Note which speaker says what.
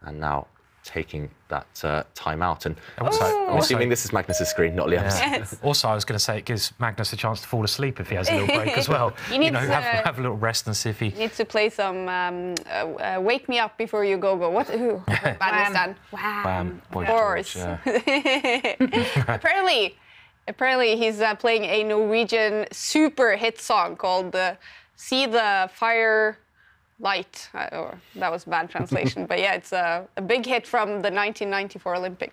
Speaker 1: and now taking that time out. And
Speaker 2: Also,
Speaker 1: I'm assuming this is Magnus's screen, not Liam's.
Speaker 3: Yes.
Speaker 2: Also, I was going to say it gives Magnus a chance to fall asleep if he has a little break as well.
Speaker 3: You need
Speaker 2: have a little rest and see if he
Speaker 3: needs to play some Wake Me Up Before You Go Go. What band is that?
Speaker 2: Wham. Boy
Speaker 3: Of course.
Speaker 2: George, yeah.
Speaker 3: Apparently he's playing a Norwegian super hit song called See the Fire Light. That was a bad translation, but yeah, it's a big hit from the 1994 Olympics.